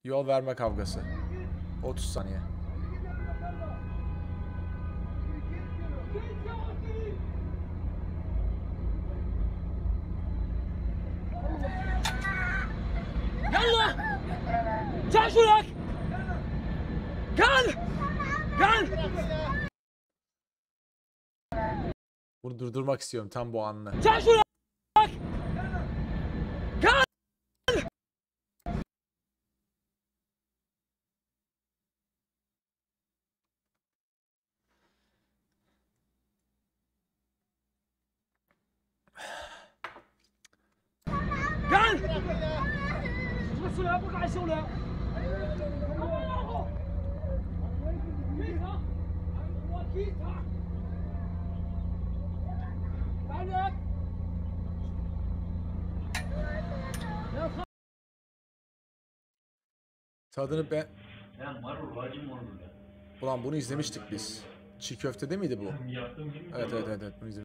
Yol verme kavgası. 30 saniye. يلا جعجوا لك gel gel Bunu durdurmak istiyorum tam bu anını. جعجوا لك gel gel شو يا ابوك على شغله Tadını ben... Ben marul vacim olur ya. Ulan bunu izlemiştik biz. Çiğ köftede miydi bu? Yaptığım gibi. Evet. Bunu izlemiştik.